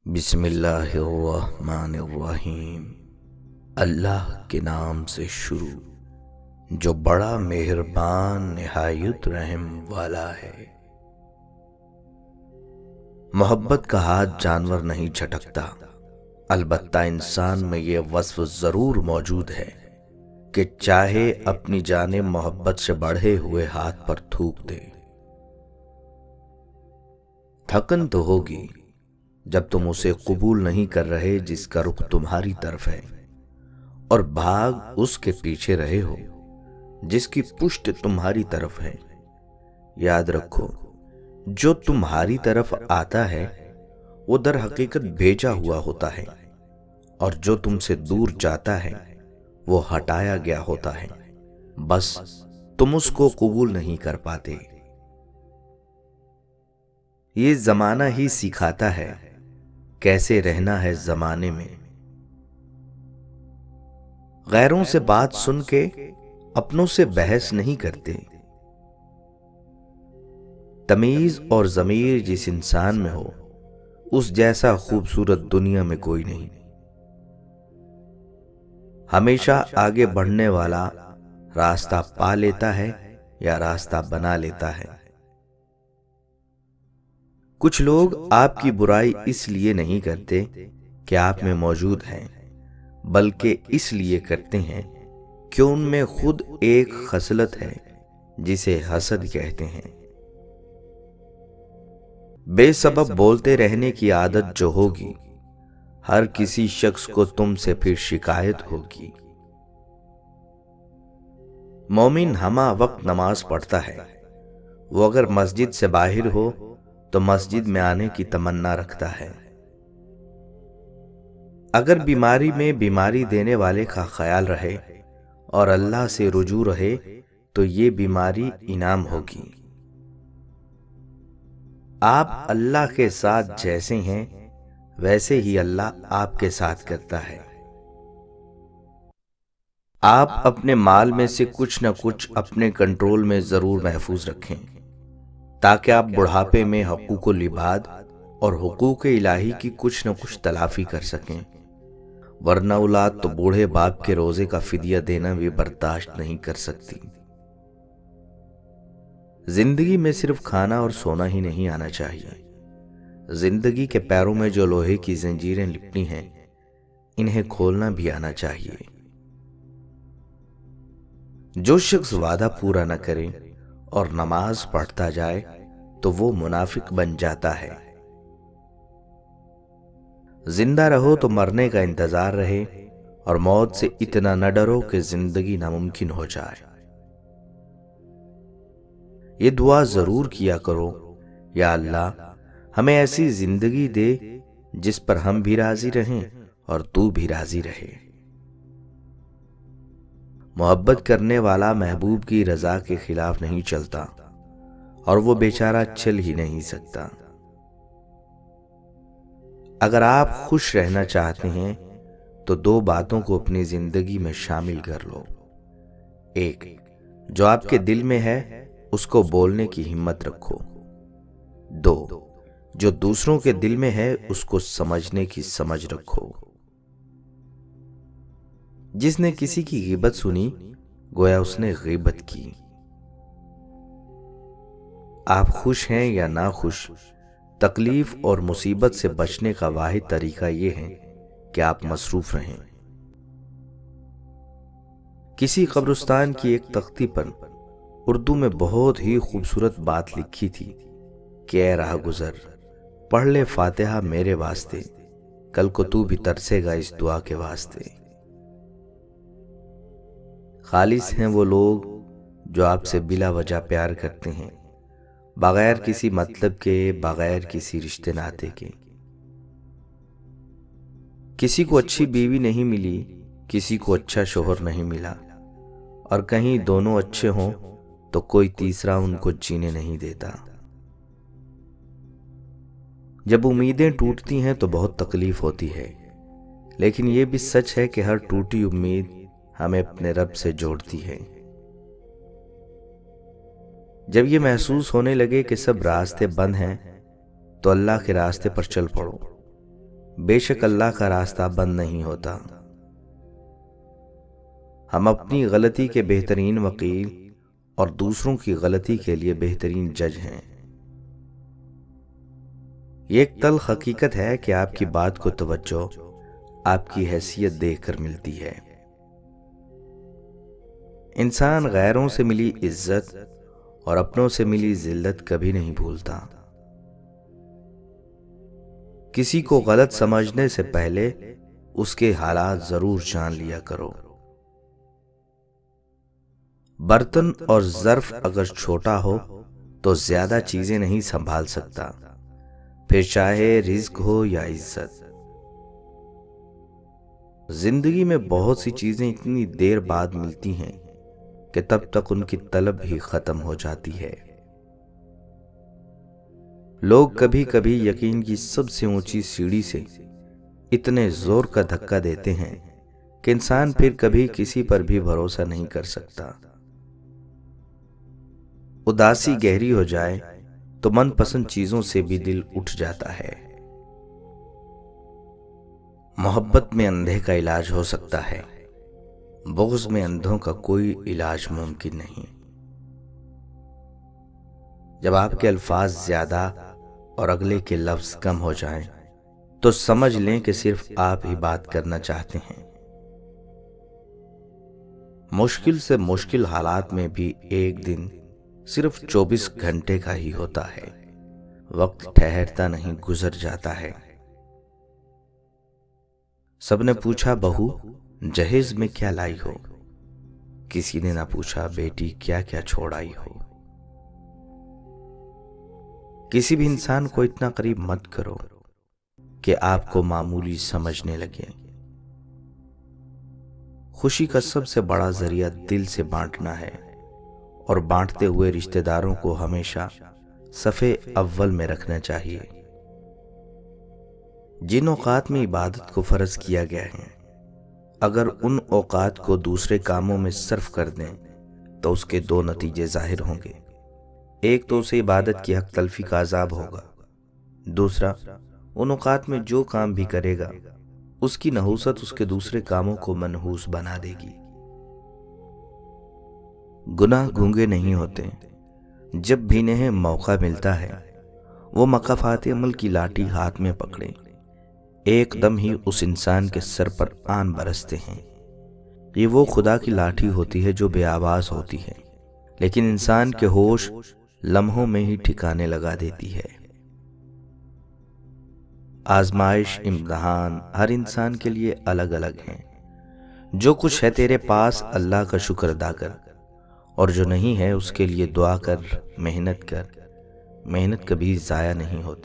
بسم اللہ الرحمن الرحیم۔ اللہ کے نام سے شروع جو بڑا مہربان نہایت رحم والا ہے۔ محبت کا ہاتھ جانور نہیں جھٹکتا، البتہ انسان میں یہ وصف ضرور موجود ہے کہ چاہے اپنی جانب محبت سے بڑھے ہوئے ہاتھ پر تھوک دے۔ تھکن تو ہوگی جب تم اسے قبول نہیں کر رہے جس کا رخ تمہاری طرف ہے، اور بھاگ اس کے پیچھے رہے ہو جس کی پشت تمہاری طرف ہے۔ یاد رکھو، جو تمہاری طرف آتا ہے وہ در حقیقت بھیجا ہوا ہوتا ہے، اور جو تم سے دور جاتا ہے وہ ہٹایا گیا ہوتا ہے، بس تم اس کو قبول نہیں کر پاتے۔ یہ زمانہ ہی سکھاتا ہے کیسے رہنا ہے زمانے میں۔ غیروں سے بات سن کے اپنوں سے بحث نہیں کرتے۔ تمیز اور ضمیر جس انسان میں ہو اس جیسا خوبصورت دنیا میں کوئی نہیں۔ ہمیشہ آگے بڑھنے والا راستہ پا لیتا ہے یا راستہ بنا لیتا ہے۔ کچھ لوگ آپ کی برائی اس لیے نہیں کرتے کہ آپ میں موجود ہیں، بلکہ اس لیے کرتے ہیں کہ ان میں خود ایک خصلت ہے جسے حسد کہتے ہیں۔ بے سبب بولتے رہنے کی عادت جو ہوگی، ہر کسی شخص کو تم سے پھر شکایت ہوگی۔ مومن ہمہ وقت نماز پڑھتا ہے، وہ اگر مسجد سے باہر ہو تو مسجد میں آنے کی تمنا رکھتا ہے۔ اگر بیماری میں بیماری دینے والے کا خیال رہے اور اللہ سے رجوع رہے تو یہ بیماری انعام ہوگی۔ آپ اللہ کے ساتھ جیسے ہیں ویسے ہی اللہ آپ کے ساتھ کرتا ہے۔ آپ اپنے مال میں سے کچھ نہ کچھ اپنے کنٹرول میں ضرور محفوظ رکھیں، تاکہ آپ بڑھاپے میں حقوق العباد اور حقوق الہی کی کچھ نہ کچھ تلافی کر سکیں، ورنہ اولاد تو بوڑھے باپ کے روزے کا فدیہ دینا بھی برداشت نہیں کر سکتی۔ زندگی میں صرف کھانا اور سونا ہی نہیں آنا چاہیے، زندگی کے پیروں میں جو لوہے کی زنجیریں لپٹی ہیں انہیں کھولنا بھی آنا چاہیے۔ جو شخص وعدہ پورا نہ کرے اور نماز پڑھتا جائے تو وہ منافق بن جاتا ہے۔ زندہ رہو تو مرنے کا انتظار رہے، اور موت سے اتنا نہ ڈرو کہ زندگی ناممکن ہو جائے۔ یہ دعا ضرور کیا کرو، یا اللہ ہمیں ایسی زندگی دے جس پر ہم بھی راضی رہیں اور تو بھی راضی رہے۔ محبت کرنے والا محبوب کی رضا کے خلاف نہیں چلتا، اور وہ بیچارہ چل ہی نہیں سکتا۔ اگر آپ خوش رہنا چاہتے ہیں تو دو باتوں کو اپنی زندگی میں شامل کر لو۔ ایک، جو آپ کے دل میں ہے اس کو بولنے کی ہمت رکھو۔ دو، جو دوسروں کے دل میں ہے اس کو سمجھنے کی سمجھ رکھو۔ جس نے کسی کی غیبت سنی گویا اس نے غیبت کی۔ آپ خوش ہیں یا ناخوش، تکلیف اور مصیبت سے بچنے کا واحد طریقہ یہ ہے کہ آپ مصروف رہیں۔ کسی قبرستان کی ایک تختی پر اردو میں بہت ہی خوبصورت بات لکھی تھی کہ اے راہ گزر، پڑھ لے فاتحہ میرے واسطے، کل کو تو بھی ترسے گا اس دعا کے واسطے۔ خالص ہیں وہ لوگ جو آپ سے بلا وجہ پیار کرتے ہیں، بغیر کسی مطلب کے، بغیر کسی رشتے ناتے کے۔ کسی کو اچھی بیوی نہیں ملی، کسی کو اچھا شوہر نہیں ملا، اور کہیں دونوں اچھے ہوں تو کوئی تیسرا ان کو جینے نہیں دیتا۔ جب امیدیں ٹوٹتی ہیں تو بہت تکلیف ہوتی ہے، لیکن یہ بھی سچ ہے کہ ہر ٹوٹی امید ہمیں اپنے رب سے جوڑتی ہے۔ جب یہ محسوس ہونے لگے کہ سب راستے بند ہیں تو اللہ کے راستے پر چل پڑو، بے شک اللہ کا راستہ بند نہیں ہوتا۔ ہم اپنی غلطی کے بہترین وکیل اور دوسروں کی غلطی کے لیے بہترین جج ہیں۔ یہ ایک تلخ حقیقت ہے کہ آپ کی بات کو توجہ آپ کی حیثیت دیکھ کر ملتی ہے۔ انسان غیروں سے ملی عزت اور اپنوں سے ملی ذلت کبھی نہیں بھولتا۔ کسی کو غلط سمجھنے سے پہلے اس کے حالات ضرور جان لیا کرو۔ برتن اور ظرف اگر چھوٹا ہو تو زیادہ چیزیں نہیں سنبھال سکتا، پھر چاہے رزق ہو یا عزت۔ زندگی میں بہت سی چیزیں اتنی دیر بعد ملتی ہیں کہ تب تک ان کی طلب ہی ختم ہو جاتی ہے۔ لوگ کبھی کبھی یقین کی سب سے اونچی سیڑھی سے اتنے زور کا دھکا دیتے ہیں کہ انسان پھر کبھی کسی پر بھی بھروسہ نہیں کر سکتا۔ اداسی گہری ہو جائے تو من پسند چیزوں سے بھی دل اٹھ جاتا ہے۔ محبت میں اندھے کا علاج ہو سکتا ہے، بغض میں اندھوں کا کوئی علاج ممکن نہیں۔ جب آپ کے الفاظ زیادہ اور اگلے کے لفظ کم ہو جائیں تو سمجھ لیں کہ صرف آپ ہی بات کرنا چاہتے ہیں۔ مشکل سے مشکل حالات میں بھی ایک دن صرف 24 گھنٹے کا ہی ہوتا ہے، وقت ٹھہرتا نہیں، گزر جاتا ہے۔ سب نے پوچھا بہو جہیز میں کیا لائی ہو، کسی نے نہ پوچھا بیٹی کیا کیا چھوڑ آئی ہو۔ کسی بھی انسان کو اتنا قریب مت کرو کہ آپ کو معمولی سمجھنے لگے۔ خوشی کا سب سے بڑا ذریعہ دل سے بانٹنا ہے، اور بانٹتے ہوئے رشتہ داروں کو ہمیشہ صفحے اول میں رکھنا چاہیے۔ جن اوقات میں عبادت کو فرض کیا گیا ہے، اگر ان اوقات کو دوسرے کاموں میں صرف کر دیں تو اس کے دو نتیجے ظاہر ہوں گے۔ ایک تو اسے عبادت کی حق تلفی کا عذاب ہوگا، دوسرا ان اوقات میں جو کام بھی کرے گا اس کی نحوست اس کے دوسرے کاموں کو منحوس بنا دے گی۔ گناہ گونگے نہیں ہوتے، جب بھی انہیں موقع ملتا ہے وہ مقافات عمل کی لاٹھی ہاتھ میں پکڑیں، ایک دم ہی اس انسان کے سر پر آن برستے ہیں۔ یہ وہ خدا کی لاٹھی ہوتی ہے جو بے آواز ہوتی ہے، لیکن انسان کے ہوش لمحوں میں ہی ٹھکانے لگا دیتی ہے۔ آزمائش، امتحان ہر انسان کے لیے الگ الگ ہیں۔ جو کچھ ہے تیرے پاس اللہ کا شکر ادا کر، اور جو نہیں ہے اس کے لیے دعا کر، محنت کر، محنت کبھی ضائع نہیں ہوتی۔